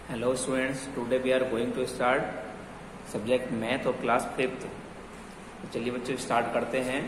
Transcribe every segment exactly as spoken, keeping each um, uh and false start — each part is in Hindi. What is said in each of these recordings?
Hello students, today we are going to start subject math of class fifth। तो चलिए बच्चों स्टार्ट करते हैं।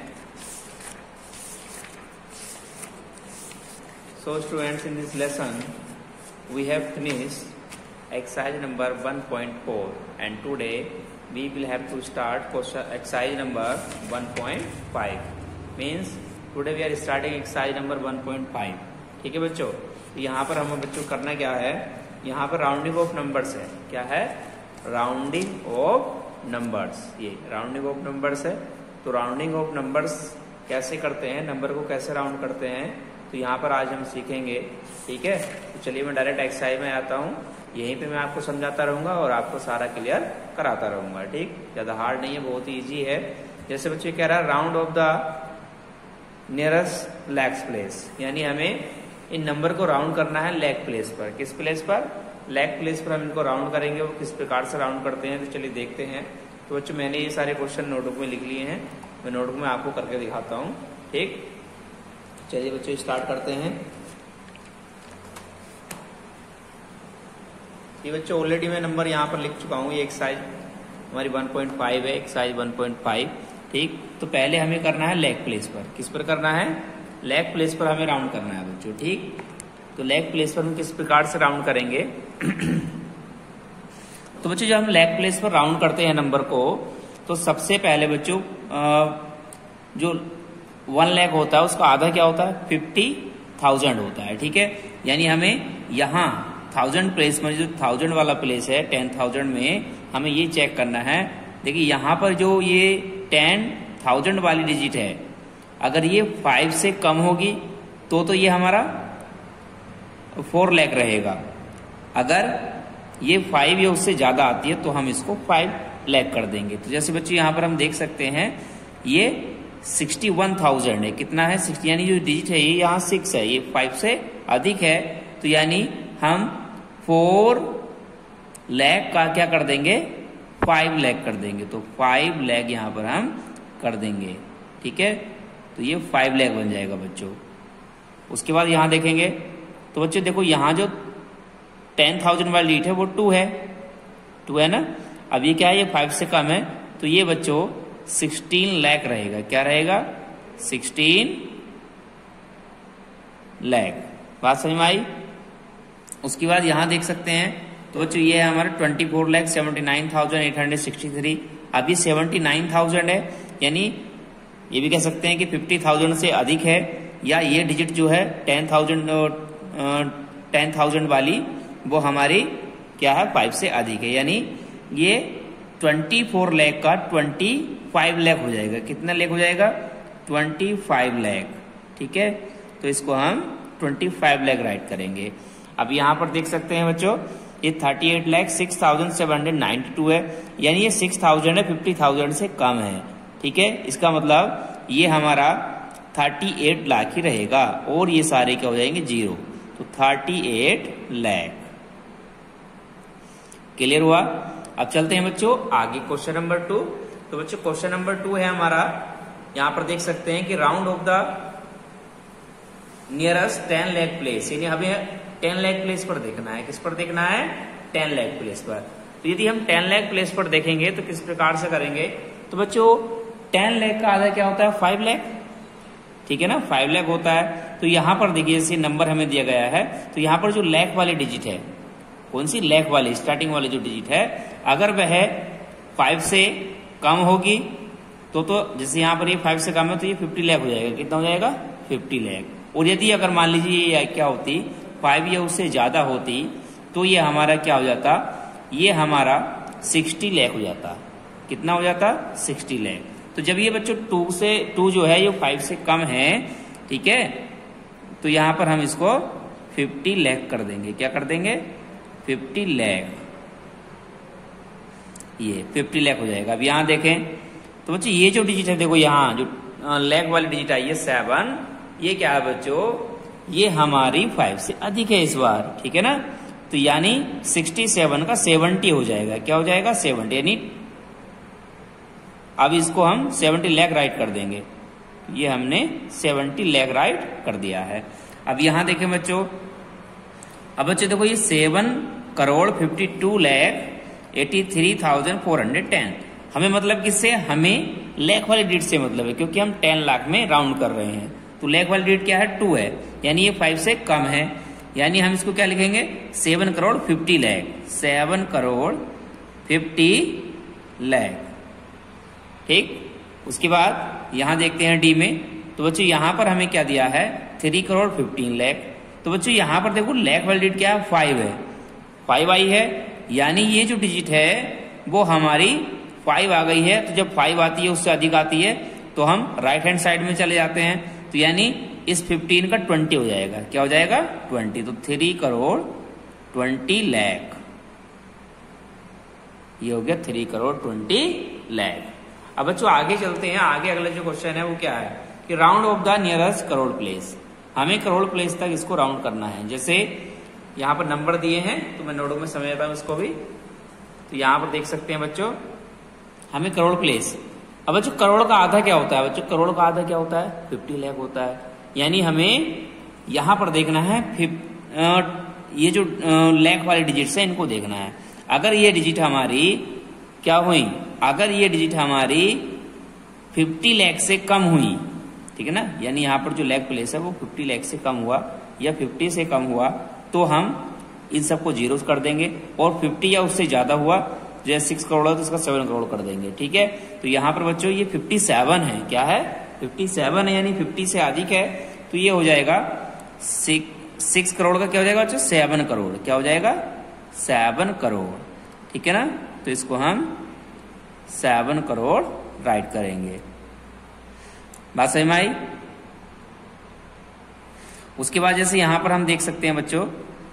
So students, in this lesson we have finished exercise number one point four and today we will have to start question exercise number one point five। Means today we are starting exercise number one point five। ठीक है बच्चों, यहाँ पर हमें बच्चों करना क्या है, यहाँ पर राउंडिंग ऑफ नंबर्स है। क्या है? Rounding off numbers. ये राउंडिंग ऑफ नंबर्स है। तो राउंडिंग ऑफ नंबर्स कैसे करते हैं, नंबर को कैसे राउंड करते हैं, तो यहाँ पर आज हम सीखेंगे। ठीक है, तो चलिए मैं डायरेक्ट एक्सरसाइज में आता हूँ। यहीं पे मैं आपको समझाता रहूंगा और आपको सारा क्लियर कराता रहूंगा। ठीक, ज्यादा हार्ड नहीं है, बहुत ही ईजी है। जैसे बच्चे कह रहा है round off the nearest lakh place, यानी हमें इन नंबर को राउंड करना है लेग प्लेस पर। किस प्लेस पर? लेग प्लेस पर हम इनको राउंड करेंगे। वो किस प्रकार से राउंड करते हैं तो चलिए देखते हैं। तो बच्चों मैंने ये सारे क्वेश्चन नोटबुक में लिख लिए हैं, मैं नोटबुक में आपको करके दिखाता हूँ। ठीक, चलिए बच्चों स्टार्ट करते हैं। ये बच्चों ऑलरेडी मैं नंबर यहाँ पर लिख चुका हूँ। ये एक्सरसाइज हमारी वन पॉइंट फाइव है, एक्सरसाइज वन पॉइंट फाइव। ठीक, तो पहले हमें करना है लेग प्लेस पर। किस पर करना है? लेग प्लेस पर हमें राउंड करना है बच्चों। ठीक, तो लेग प्लेस पर हम किस प्रकार से राउंड करेंगे तो बच्चों जब हम लेग प्लेस पर राउंड करते हैं नंबर को, तो सबसे पहले बच्चों जो वन लेग होता है उसका आधा क्या होता है? फिफ्टी थाउजेंड होता है। ठीक है, यानी हमें यहाँ थाउजेंड प्लेस में, जो थाउजेंड वाला प्लेस है, टेन थाउजेंड में हमें ये चेक करना है। देखिए यहाँ पर जो ये टेन थाउजेंड वाली डिजिट है, अगर ये फाइव से कम होगी तो तो ये हमारा फोर लैख रहेगा। अगर ये फाइव या उससे ज्यादा आती है तो हम इसको फाइव लैख कर देंगे। तो जैसे बच्चों यहाँ पर हम देख सकते हैं ये सिक्सटी वन थाउजेंड है। कितना है? सिक्सटी, यानी जो डिजिट है ये यहाँ सिक्स है, ये फाइव से अधिक है। तो यानी हम फोर लैख का क्या कर देंगे? फाइव लैख कर देंगे। तो फाइव लैख यहाँ पर हम कर देंगे। ठीक है, तो ये फाइव लैख बन जाएगा बच्चों। उसके बाद यहां देखेंगे तो बच्चों देखो यहाँ जो टेन थाउजेंड वाली डिजिट है वो टू है, टू है ना। अब ये क्या है? ये फाइव से कम है, तो ये बच्चों सिक्सटीन लैख रहेगा। क्या रहेगा? सिक्सटीन लैख। बात समझ में आई? उसके बाद यहां देख सकते हैं तो बच्चों ये है हमारा twenty four lakh seventy nine thousand eight hundred sixty three. अभी सेवेंटी नाइन थाउजेंड है, यानी ये भी कह सकते हैं कि फिफ्टी थाउजेंड से अधिक है, या ये डिजिट जो है टेन थाउजेंड टेन थाउजेंड वाली वो हमारी क्या है? फाइव से अधिक है। यानी ये ट्वेंटी फोर लैख का ट्वेंटी फाइव लैख हो जाएगा। कितना लैख हो जाएगा? Twenty five lakh. ठीक है, तो इसको हम ट्वेंटी फाइव लैख राइट करेंगे। अब यहाँ पर देख सकते हैं बच्चों ये thirty eight lakh six thousand seven hundred ninety two है, यानी ये सिक्स थाउजेंड है, फिफ्टी थाउजेंड से कम है। ठीक है, इसका मतलब ये हमारा थर्टी एट लाख ही रहेगा और ये सारे क्या हो जाएंगे? जीरो। तो थर्टी एट लैख। क्लियर हुआ? अब चलते हैं बच्चों आगे क्वेश्चन नंबर टू। तो बच्चों क्वेश्चन नंबर टू है हमारा, यहां पर देख सकते हैं कि round off the nearest ten lakh place, यानी हमें टेन लैख प्लेस पर देखना है। किस पर देखना है? टेन लैख प्लेस पर। तो यदि हम टेन लैख प्लेस पर देखेंगे तो किस प्रकार से करेंगे? तो बच्चों टेन लैख का आधा क्या होता है? फाइव लैख। ठीक है ना, फाइव लैख होता है। तो यहां पर देखिए जैसे नंबर हमें दिया गया है, तो यहां पर जो लैख वाली डिजिट है, कौन सी? लैख वाली, स्टार्टिंग वाली जो डिजिट है, अगर वह फाइव से कम होगी तो तो जैसे यहां पर ये फाइव से कम है तो ये फिफ्टी लैख हो जाएगा। कितना हो जाएगा? फिफ्टी लैख। और यदि अगर मान लीजिए ये क्या होती, फाइव या उससे ज्यादा होती, तो ये हमारा क्या हो जाता? ये हमारा सिक्सटी लैख हो जाता। कितना हो जाता? सिक्सटी लैख। तो जब ये बच्चों टू से टू जो है ये फाइव से कम है, ठीक है, तो यहां पर हम इसको फिफ्टी लैख कर देंगे। क्या कर देंगे? फिफ्टी लैख। ये फिफ्टी लैख हो जाएगा। अब यहां देखें तो बच्चों ये जो डिजिट है, देखो यहाँ जो लैख वाली डिजिट आई है सेवन, ये क्या है बच्चों? ये हमारी फाइव से अधिक है इस बार। ठीक है ना, तो यानी सिक्सटी सेवन का सेवेंटी हो जाएगा। क्या हो जाएगा? सेवेंटी। यानी अब इसको हम सेवेंटी लैख राइट कर देंगे। ये हमने सेवेंटी लैख राइट कर दिया है। अब यहां देखें बच्चों, अब बच्चों देखो ये seven crore fifty two lakh eighty three thousand four hundred ten. हमें मतलब किससे, हमें लैख वाली डिजिट से मतलब है, क्योंकि हम टेन लाख में राउंड कर रहे हैं। तो लैख वाली डिजिट क्या है, टू है, यानी ये फाइव से कम है, यानी हम इसको क्या लिखेंगे, seven crore fifty lakh, seven crore fifty lakh. ठीक, उसके बाद यहां देखते हैं डी में, तो बच्चों यहां पर हमें क्या दिया है, थ्री करोड़ फिफ्टीन लैख। तो बच्चों यहां पर देखो लैख वाली डिजिट क्या है, फाइव है, फाइव आई है, यानी ये जो डिजिट है वो हमारी फाइव आ गई है। तो जब फाइव आती है उससे अधिक आती है तो हम राइट हैंड साइड में चले जाते हैं, तो यानी इस फिफ्टीन का ट्वेंटी हो जाएगा, क्या हो जाएगा, ट्वेंटी। तो थ्री करोड़ ट्वेंटी लैख, ये हो गया थ्री करोड़ ट्वेंटी लैख। अब बच्चों आगे चलते हैं, आगे अगला जो क्वेश्चन है वो क्या है कि round off the nearest crore place. हमें करोड़ प्लेस तक इसको राउंड करना है। जैसे यहाँ पर नंबर दिए हैं तो मैं नोटों में समझाता हूँ इसको भी। तो यहाँ पर देख सकते हैं बच्चों, हमें करोड़ प्लेस, अब बच्चों करोड़ का आधा क्या होता है, बच्चों करोड़ का आधा क्या होता है, फिफ्टी लाख होता है। यानी हमें यहाँ पर देखना है ये जो लाख वाली डिजिट है इनको देखना है। अगर ये डिजिट हमारी क्या हुई, अगर ये डिजिट हमारी फिफ्टी लाख से कम हुई, ठीक है ना, यानी यहाँ पर जो लाख प्लेस है वो फिफ्टी लाख से कम हुआ या फिफ्टी से कम हुआ, तो हम इन सबको जीरो कर देंगे। और फिफ्टी या उससे ज्यादा हुआ, जैसे सिक्स करोड़ है तो इसका सेवन करोड़ कर देंगे। ठीक है, तो यहाँ पर बच्चों ये फिफ्टी सेवन है, क्या है, फिफ्टी सेवन है, यानी फिफ्टी से अधिक है, तो ये हो जाएगा सिक्स करोड़ का क्या हो जाएगा बच्चों, सेवन करोड़, क्या हो जाएगा, सेवन करोड़। ठीक है ना, तो इसको हम सेवन करोड़ राइट करेंगे। बात समझ में आई। उसके बाद जैसे यहां पर हम देख सकते हैं बच्चों,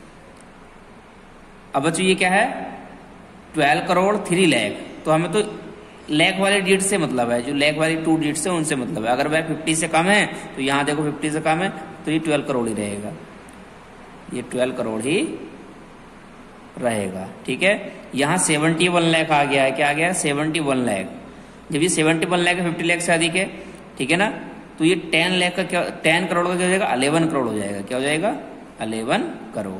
अब बच्चों ये क्या है, ट्वेल्व करोड़ थ्री लैख, तो हमें तो लैख वाले डिजिट से मतलब है, जो लैख वाली टू डिजिट से उनसे मतलब है। अगर वह फिफ्टी से कम है तो यहां देखो फिफ्टी से कम है तो ये ट्वेल्व करोड़ ही रहेगा, ये ट्वेल्व करोड़ ही रहेगा। ठीक है, यहां सेवेंटी वन लाख आ गया है, क्या आ गया है, सेवेंटी वन लाख। जब ये seventy one lakh fifty lakh से अधिक है, ठीक है ना, तो ये टेन लाख का क्या, टेन करोड़ का क्या हो जाएगा, अलेवन करोड़ हो जाएगा, क्या हो जाएगा, अलेवन करोड़,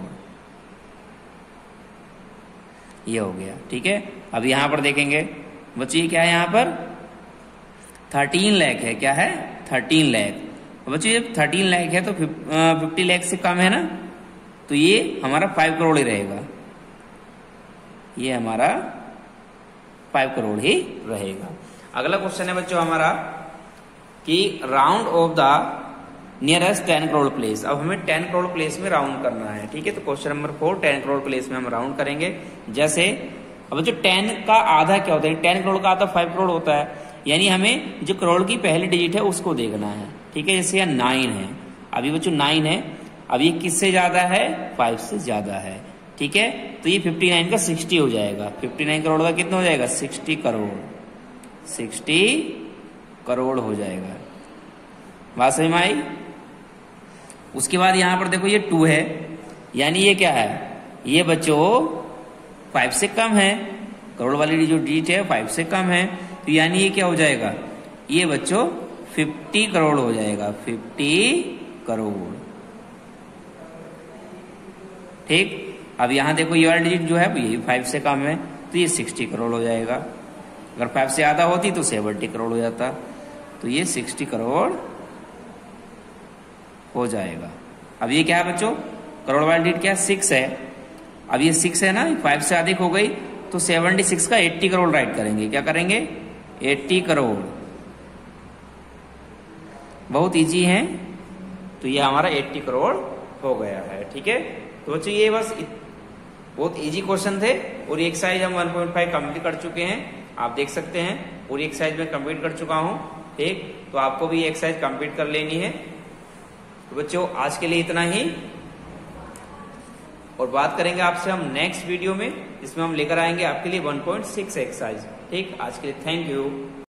ये हो गया। ठीक है, अब यहां पर देखेंगे बच्चे ये क्या है, यहां पर थर्टीन लाख है, क्या है, थर्टीन लाख। बच्चे ये थर्टीन लाख है तो फिफ्टी लाख से कम है ना, तो ये हमारा फाइव करोड़ ही रहेगा, ये हमारा फाइव करोड़ ही रहेगा। अगला क्वेश्चन है बच्चों हमारा कि round off the nearest ten crore place. अब हमें टेन करोड़ प्लेस में राउंड करना है। ठीक है, तो question number four, ten crore place में हम राउंड करेंगे। जैसे अब जो टेन का आधा क्या होता है, टेन करोड़ का आधा फाइव करोड़ होता है, यानी हमें जो करोड़ की पहली डिजिट है उसको देखना है। ठीक है, जैसे यहाँ नाइन है, अभी बच्चों नाइन है, अब ये किससे ज्यादा है, फाइव से ज्यादा है। ठीक है, तो ये फिफ्टी नाइन का सिक्सटी हो जाएगा, फिफ्टी नाइन करोड़ का कितना हो जाएगा, सिक्सटी करोड़, सिक्सटी करोड़ हो जाएगा। बात समझ में आई। उसके बाद यहां पर देखो ये टू है, यानी ये क्या है, ये बच्चों फाइव से कम है, करोड़ वाली जो डिजिट है फाइव से कम है, तो यानी ये क्या हो जाएगा, ये बच्चों फिफ्टी करोड़ हो जाएगा, फिफ्टी करोड़। ठीक, अब यहां देखो ये वाली डिजिट जो है ये फाइव से कम है, तो ये सिक्सटी करोड़ हो जाएगा। अगर फाइव से ज्यादा होती तो सेवेंटी करोड़ हो जाता, तो ये सिक्सटी करोड़ हो जाएगा। अब ये क्या है बच्चों, करोड़ वाली डिजिट क्या है, सिक्स है, अब ये सिक्स है ना, फाइव से अधिक हो गई, तो सेवेंटी सिक्स का एट्टी करोड़ राइट करेंगे, क्या करेंगे, एट्टी करोड़। बहुत इजी है, तो ये हमारा एट्टी करोड़ हो गया है। ठीक है, तो बच्चों ये बस बहुत इजी क्वेश्चन थे, और एक एक्सरसाइज हम वन पॉइंट फाइव कंप्लीट कर चुके हैं, आप देख सकते हैं, पूरी एक्सरसाइज में कंप्लीट कर चुका हूं। ठीक, तो आपको भी एक्सरसाइज कंप्लीट कर लेनी है। तो बच्चों आज के लिए इतना ही, और बात करेंगे आपसे हम नेक्स्ट वीडियो में, जिसमें हम लेकर आएंगे आपके लिए वन पॉइंट सिक्स एक्सरसाइज। ठीक, आज के लिए थैंक यू।